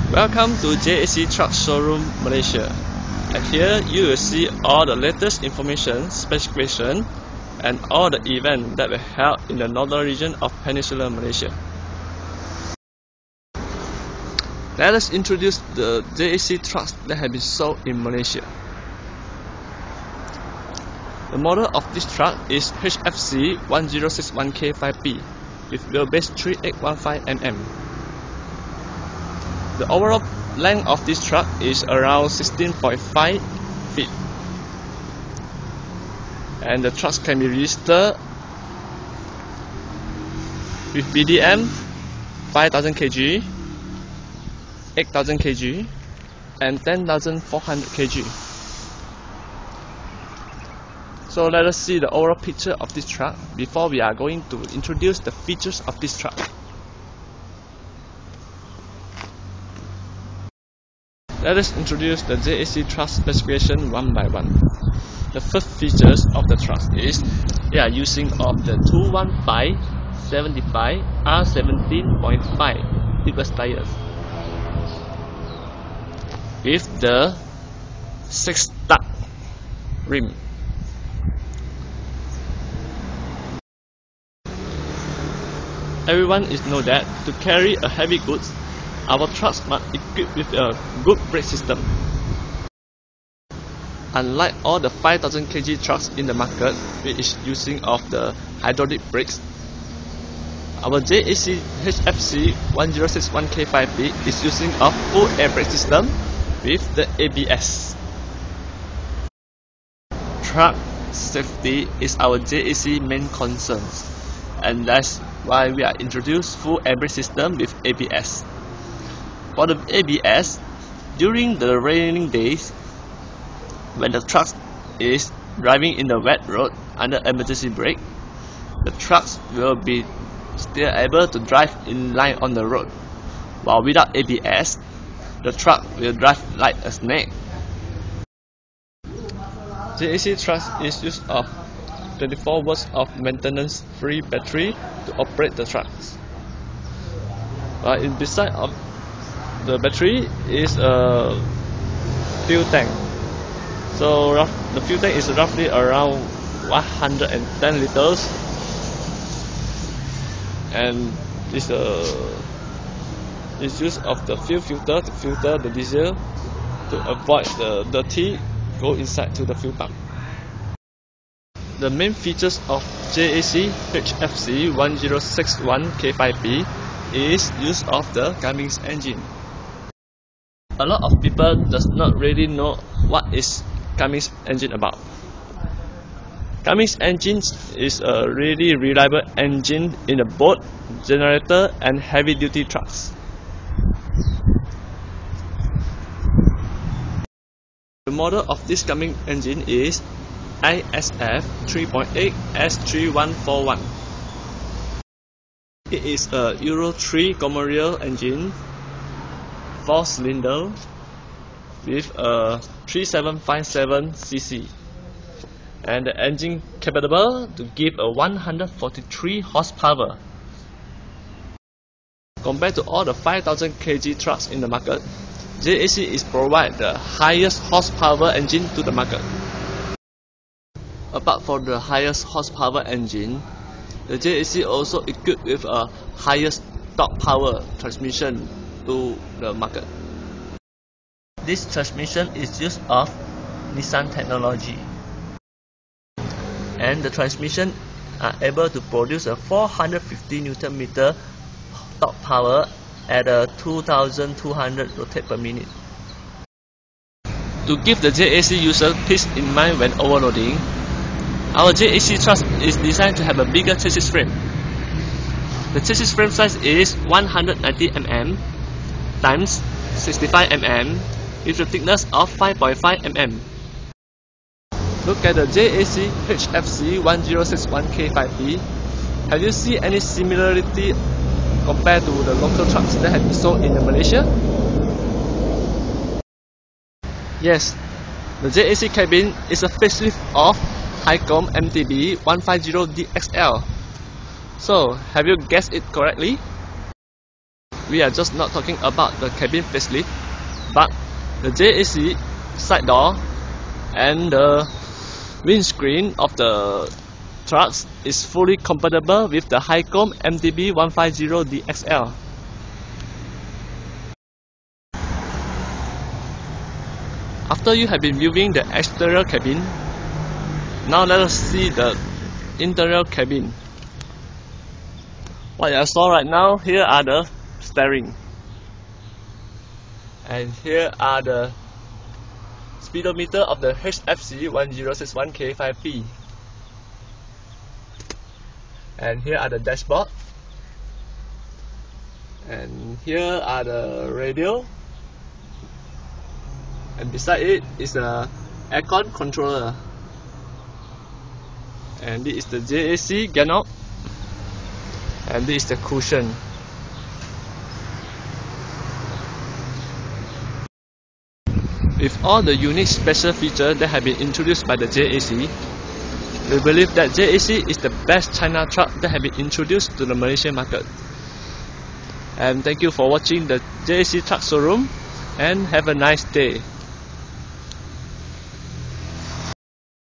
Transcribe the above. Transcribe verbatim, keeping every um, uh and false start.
Welcome to J A C Trucks Showroom, Malaysia. And here you will see all the latest information, specification, and all the events that were held in the northern region of Peninsular Malaysia. Let us introduce the J A C trucks that have been sold in Malaysia. The model of this truck is H F C one zero six one K five P with wheelbase three eight one five millimeters. The overall length of this truck is around sixteen point five feet, and the trucks can be registered with B D M five thousand kilograms, eight thousand kilograms, and ten thousand four hundred kilograms. So let us see the overall picture of this truck before we are going to introduce the features of this truck. Let us introduce the J A C truck specification one by one. The first features of the truck is they are using of the two fifteen seventy-five R seventeen point five tubeless tires with the six stud rim. Everyone is know that to carry a heavy goods, our trucks must equipped with a good brake system. Unlike all the five thousand kilogram trucks in the market, which is using of the hydraulic brakes, our J A C H F C one zero six one K five P is using a full air brake system with the A B S. Truck safety is our J A C main concern, and that's why we are introduced full air brake system with A B S. For the A B S, during the raining days, when the truck is driving in the wet road under emergency brake, the trucks will be still able to drive in line on the road, while without A B S, the truck will drive like a snake. J A C trucks is used of twenty-four volts of maintenance-free battery to operate the trucks. But in beside of the battery is a fuel tank. So rough, the fuel tank is roughly around one hundred ten liters, and this uh, is use of the fuel filter to filter the diesel to avoid the dirty go inside to the fuel pump. The main features of J A C H F C one zero six one K five P is use of the Cummins engine. A lot of people does not really know what is Cummins engine about. Cummins engine is a really reliable engine in the boat, generator, and heavy duty trucks. The model of this Cummins engine is I S F three point eight S three one four one. It is a Euro three commercial engine, four cylinder with a three seven five seven c c, and the engine capable to give a one hundred forty-three horsepower. Compared to all the five thousand kilogram trucks in the market, J A C is provide the highest horsepower engine to the market. Apart from the highest horsepower engine, the J A C also equipped with a highest torque power transmission to the market. This transmission is used of Nissan technology, and the transmission are able to produce a four hundred fifty newton meter torque power at a two thousand two hundred rotate per minute. To give the J A C user peace in mind when overloading, our J A C truck is designed to have a bigger chassis frame. The chassis frame size is one hundred ninety millimeters times sixty-five millimeters with a thickness of five point five millimeters. Look at the J A C H F C one zero six one K five P. Have you seen any similarity compared to the local trucks that have been sold in Malaysia? Yes, the J A C cabin is a facelift of Cummins M T B one fifty D X L. So, have you guessed it correctly? we are just not talking about the cabin facelift, but the J A C side door and the windscreen of the trucks is fully compatible with the Hi-Com M T B one fifty D X L. After you have been viewing the exterior cabin, now let us see the interior cabin. What I saw right now, here are the steering, and here are the speedometer of the H F C one zero six one K five P, and here are the dashboard, and here are the radio, and beside it is the aircon controller, and this is the J A C gun knob, and this is the cushion. With all the unique special features that have been introduced by the J A C, we believe that J A C is the best China truck that have been introduced to the Malaysian market. And thank you for watching the J A C Trucks Showroom, and have a nice day.